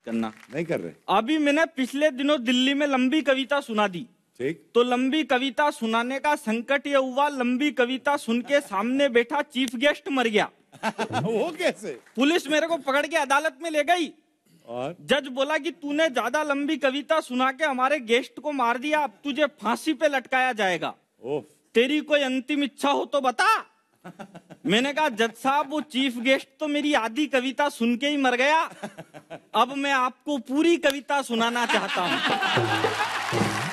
करना। नहीं कर रहे। अभी मैंने पिछले दिनों दिल्ली में लंबी कविता सुना दी। ठीक। तो लंबी कविता सुनाने का संकट ये हुआ, लंबी कविता सुन के सामने बैठा चीफ गेस्ट मर गया। वो कैसे? पुलिस मेरे को पकड़ के अदालत में ले गई और जज बोला कि तूने ज्यादा लंबी कविता सुना के हमारे गेस्ट को मार दिया, अब तुझे फांसी पे लटकाया जाएगा। तेरी कोई अंतिम इच्छा हो तो बता। मैंने कहा जज साहब वो चीफ गेस्ट तो मेरी आधी कविता सुन के ही मर गया, अब मैं आपको पूरी कविता सुनाना चाहता हूँ।